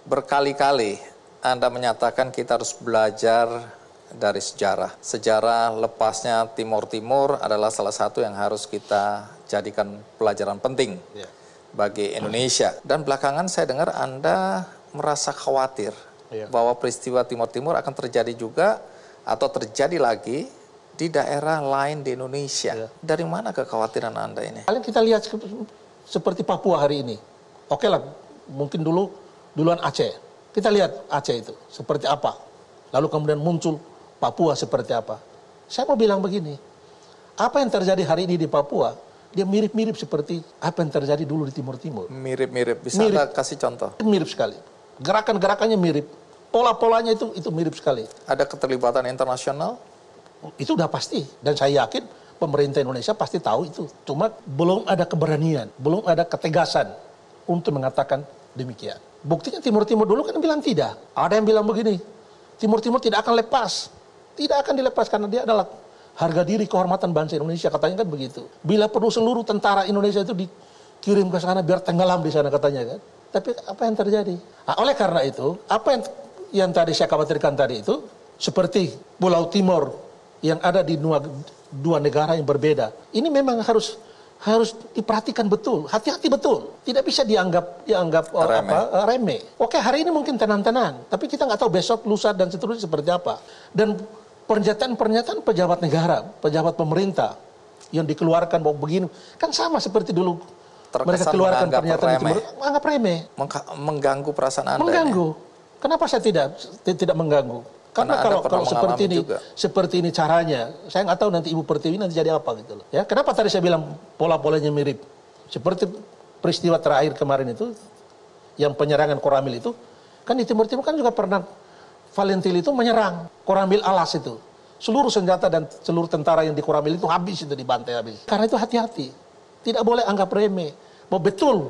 Berkali-kali Anda menyatakan kita harus belajar dari sejarah. Sejarah lepasnya Timur Timur adalah salah satu yang harus kita jadikan pelajaran penting bagi Indonesia. Dan belakangan saya dengar Anda merasa khawatir bahwa peristiwa Timur Timur akan terjadi juga atau terjadi lagi di daerah lain di Indonesia. Dari mana kekhawatiran Anda ini? Kalian kita lihat seperti Papua hari ini. Oke lah, mungkin duluan Aceh. Kita lihat Aceh itu seperti apa. Lalu kemudian muncul Papua seperti apa. Saya mau bilang begini, apa yang terjadi hari ini di Papua, dia mirip-mirip seperti apa yang terjadi dulu di Timur Timur. Mirip-mirip, bisa Anda kasih contoh? Mirip sekali. Gerakan-gerakannya mirip. Pola-polanya itu mirip sekali. Ada keterlibatan internasional? Itu udah pasti. Dan saya yakin pemerintah Indonesia pasti tahu itu. Cuma belum ada keberanian, belum ada ketegasan untuk mengatakan demikian. Buktinya Timur Timur dulu kan bilang tidak. Ada yang bilang begini, Timur Timur tidak akan lepas. Tidak akan dilepas karena dia adalah harga diri kehormatan bangsa Indonesia. Katanya kan begitu. Bila perlu seluruh tentara Indonesia itu dikirim ke sana biar tenggelam di sana katanya kan. Tapi apa yang terjadi? Nah, oleh karena itu, apa yang tadi saya khawatirkan tadi itu, seperti Pulau Timor yang ada di dua negara yang berbeda. Ini memang harus diperhatikan betul, hati-hati betul. Tidak bisa dianggap remeh. Oke, hari ini mungkin tenang-tenang, tapi kita nggak tahu besok, lusa dan seterusnya seperti apa. Dan pernyataan pejabat negara, pejabat pemerintah yang dikeluarkan bahwa begini, kan sama seperti dulu mereka keluarkan pernyataan itu, anggap remeh, mengganggu perasaan Anda. Mengganggu. Ini. Kenapa saya tidak mengganggu? Karena kalau seperti ini caranya, saya nggak tahu nanti Ibu Pertiwi nanti jadi apa gitu loh. Ya, kenapa tadi saya bilang pola-polanya mirip? Seperti peristiwa terakhir kemarin itu, yang penyerangan Koramil itu, kan di Timur Timur kan juga pernah Valentil itu menyerang Koramil Alas itu. Seluruh senjata dan seluruh tentara yang di Koramil itu habis itu dibantai habis. Karena itu hati-hati, tidak boleh anggap remeh. Bahwa betul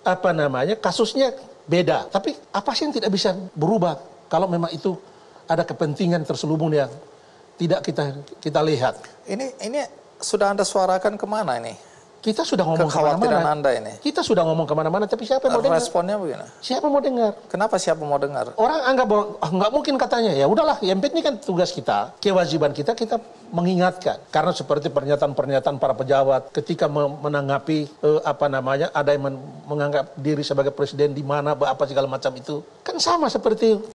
kasusnya beda, tapi apa sih yang tidak bisa berubah kalau memang itu ada kepentingan terselubung yang tidak kita lihat. Ini sudah Anda suarakan kemana ini? Kita sudah ngomong kekhawatiran Anda ini. Kita sudah ngomong kemana-mana, tapi siapa yang mau dengar? Responnya begini. Siapa mau dengar? Kenapa siapa mau dengar? Orang anggap bahwa nggak mungkin katanya. Ya udahlah, yang penting kan tugas kita, kewajiban kita mengingatkan. Karena seperti pernyataan-pernyataan para pejabat ketika menanggapi ada yang menganggap diri sebagai presiden di mana apa segala macam itu kan sama seperti